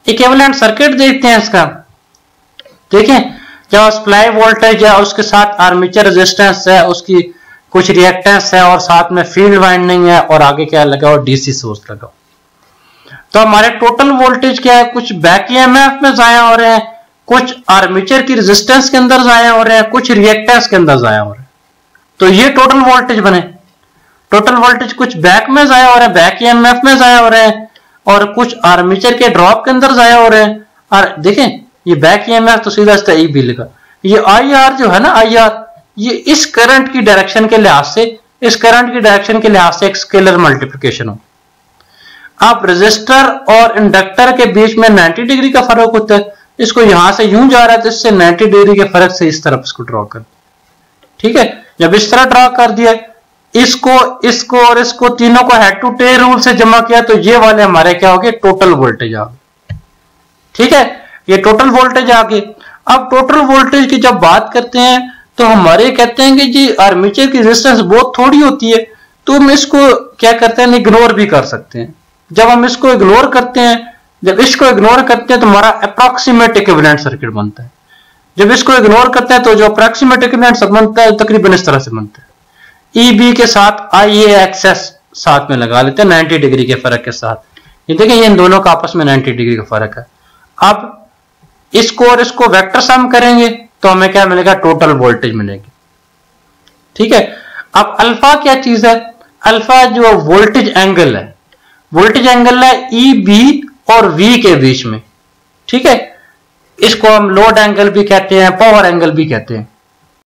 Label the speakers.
Speaker 1: Equivalent circuit देखते हैं इसका। देखिए जब सप्लाई वोल्टेज है, उसके साथ आर्मेचर रेजिस्टेंस है, उसकी कुछ रिएक्टेंस है और साथ में फील्ड वाइंडिंग है और आगे क्या लगा और डीसी सोर्स लगा। तो हमारे टोटल वोल्टेज क्या है, कुछ बैक ईएमएफ में जाया हो रहे हैं, कुछ आर्मेचर की रेजिस्टेंस के अंदर जाया हो रहे हैं, कुछ रिएक्टेंस के अंदर जाया हो रहे हैं। तो ये टोटल वोल्टेज बने। टोटल वोल्टेज कुछ बैक में जाया हो रहा है, बैक ईएमएफ में जाया हो रहे हैं, और कुछ आर्मेचर के ड्रॉप के अंदर जाया हो रहे हैं। और देखें ये बैक ईएमएफ तो सीधा सीधा ई बी लिखा, ये आई आर जो है ना, आई आर ये इस करंट की डायरेक्शन के लिहाज से, इस करंट की डायरेक्शन के लिहाज से एक स्केलर मल्टीप्लिकेशन हो। आप रेजिस्टर और इंडक्टर के बीच में 90 डिग्री का फर्क होता है, इसको यहां से यूं जा रहा है तो इससे 90 डिग्री के फर्क से इस तरफ इसको ड्रॉ कर, ठीक है। जब इस तरह ड्रॉ कर दिया, इसको इसको और इसको तीनों को हेड टू टेल रूल से जमा किया तो ये वाले हमारे क्या हो गए, टोटल वोल्टेज आ गए, ठीक है। ये टोटल वोल्टेज आ गए। अब टोटल वोल्टेज की जब बात करते हैं तो हमारे कहते हैं कि जी आर्मेचर की रेजिस्टेंस बहुत थोड़ी होती है, तो हम इसको क्या करते हैं, इग्नोर भी कर सकते हैं। जब हम इसको इग्नोर करते हैं, जब इसको इग्नोर करते हैं तो हमारा अप्रॉक्सीमेट इक्विवेलेंट सर्किट बनता है। जब इसको इग्नोर करते हैं तो जो अप्रॉक्सीमेट इक्विवेलेंट सर्किट बनता है तकरीबन इस तरह से बनता है। ई बी के साथ आई ए एक्सेस साथ में लगा लेते हैं 90 डिग्री के फर्क के साथ। ये देखें ये इन दोनों का आपस में 90 डिग्री का फर्क है। अब इसको और इसको वेक्टर सम करेंगे तो हमें क्या मिलेगा, टोटल वोल्टेज मिलेगी, ठीक है। अब अल्फा क्या चीज है, अल्फा जो वोल्टेज एंगल है, वोल्टेज एंगल है ई बी और वी के बीच में, ठीक है। इसको हम लोड एंगल भी कहते हैं, पावर एंगल भी कहते हैं।